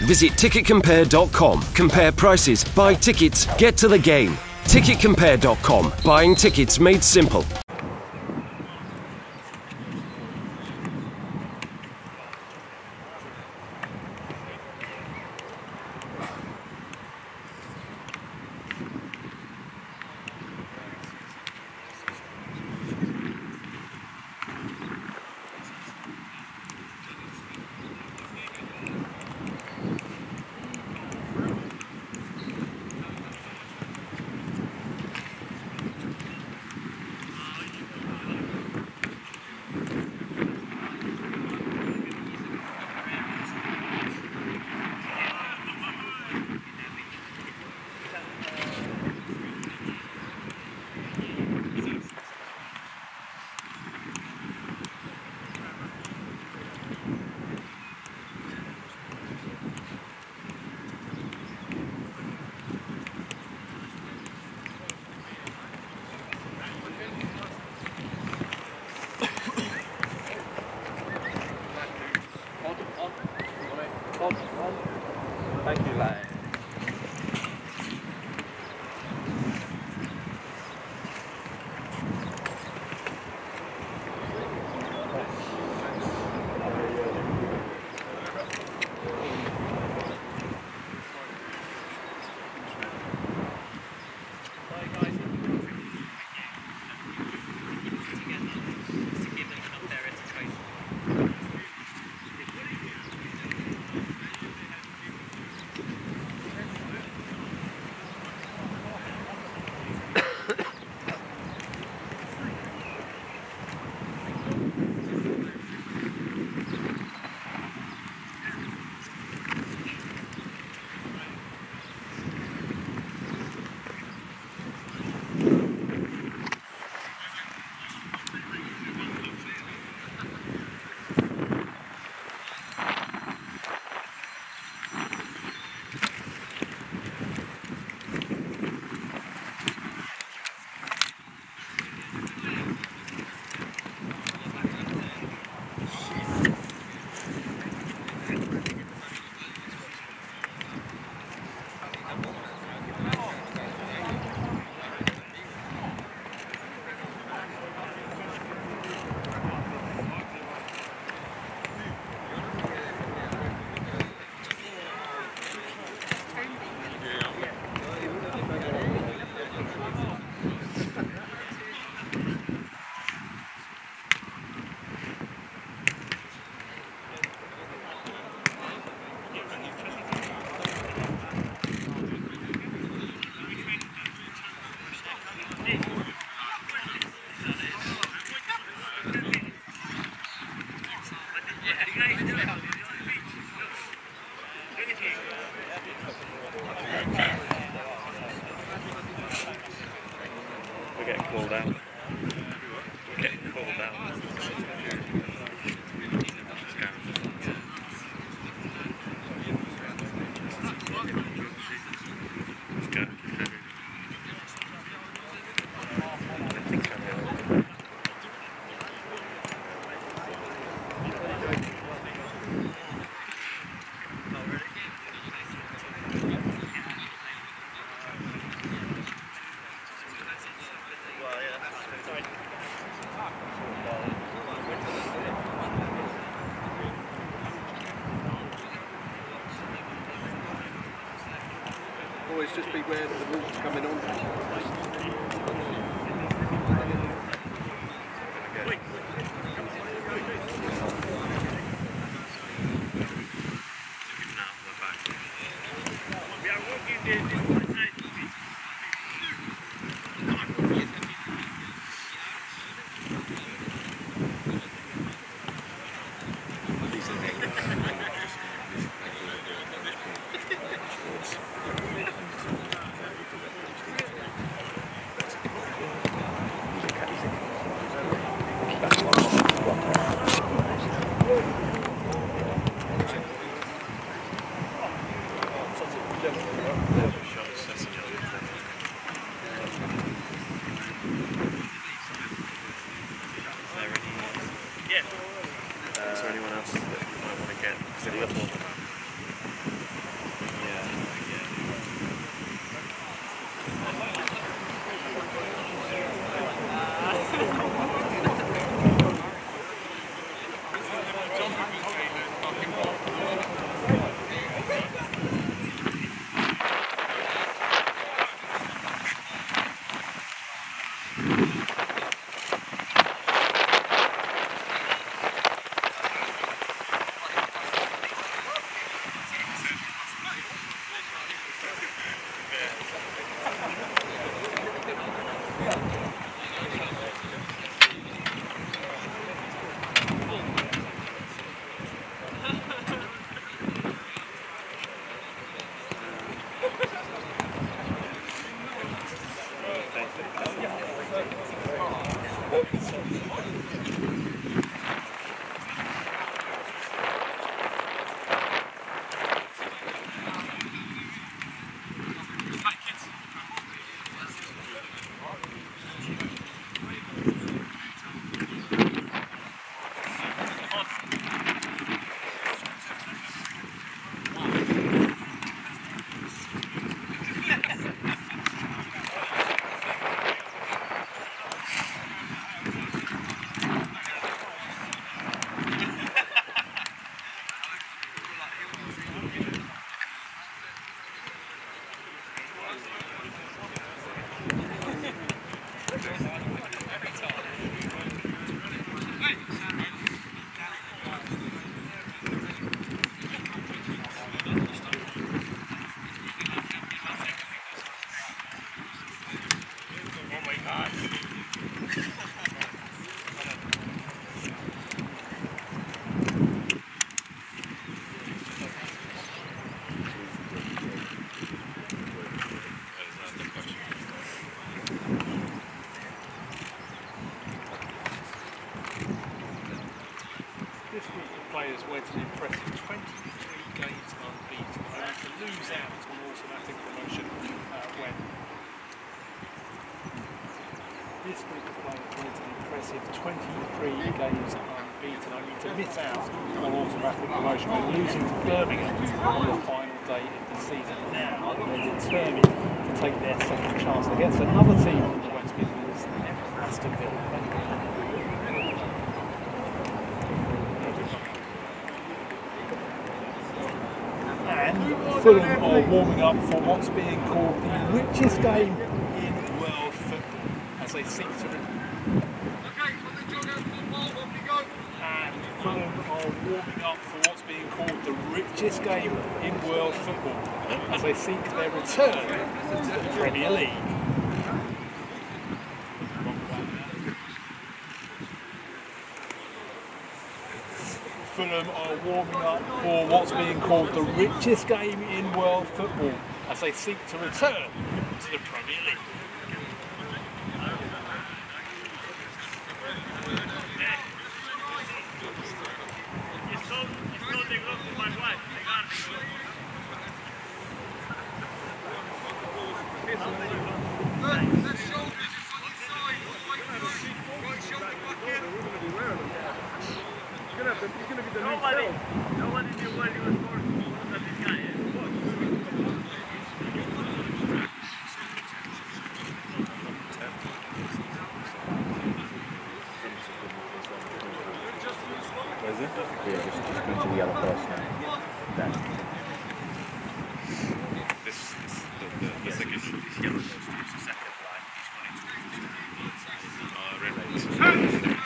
Visit ticketcompare.com. Compare prices, buy tickets, get to the game. Ticketcompare.com. Buying tickets made simple. Thank you, lad. We're getting called out. We're getting called out. Let's go. Always just beware that the water's coming on. Is there anyone else that you might want to get? Rovers went an impressive 23 games unbeaten, only to lose out on automatic promotion when this group of players went an impressive 23 games unbeaten, only to miss out on automatic promotion when losing to Birmingham on the final day of the season. Now they're determined to take their second chance against another team from the West Midlands, Aston Villa. And Fulham are warming up for what's being called the richest game in world football as they seek to. And Fulham are warming up for what's being called the richest game in world football as they seek their return to the Premier League. Fulham are warming up for what's being called the richest game in world football as they seek to return to the Premier League. Nobody knew what he was for that this guy is. Where's it? Yeah, just going to the other person. The second is yellow. It's the second line. He's going to red light.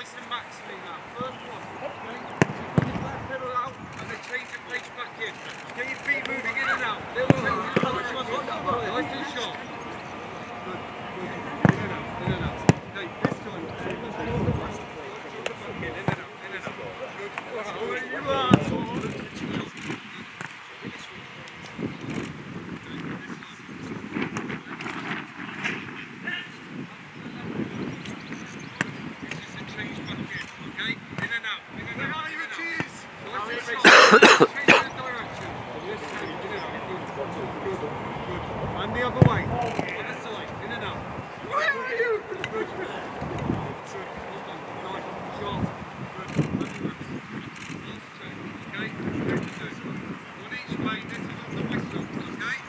Listen back to me now. First one. Okay. Put your back pedal out and then change your pace back in. Get your feet moving in and out. Little nice and sharp. Good. In and out. In and out. Okay, this time. In and out. In and out. Good. Where you are. And the other way, on the side, in and out. Where are you? Good. Good. Well done. Nice, sharp. Good. Okay, one each way. This is on the whistle. Okay.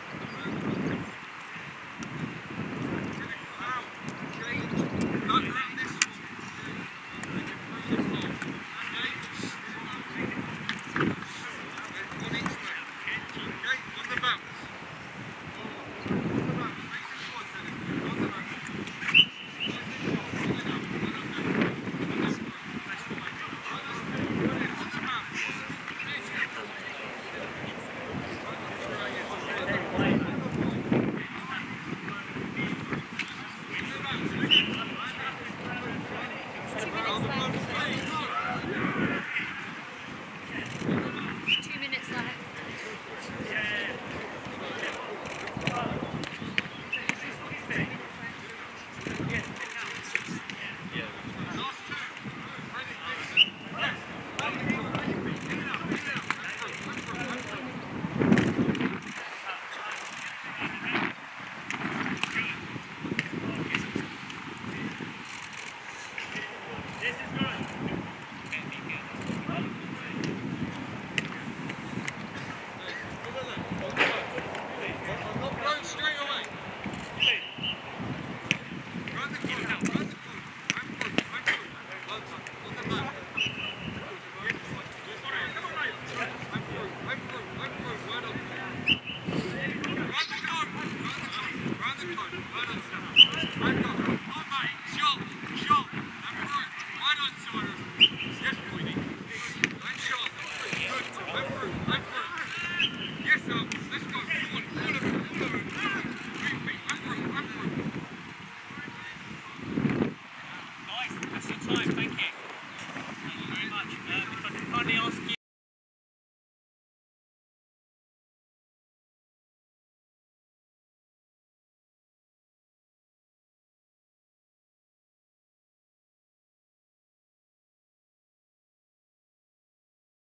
Out. Change. Not around this one. One each way. Okay, on the bounce. That's the time, thank you.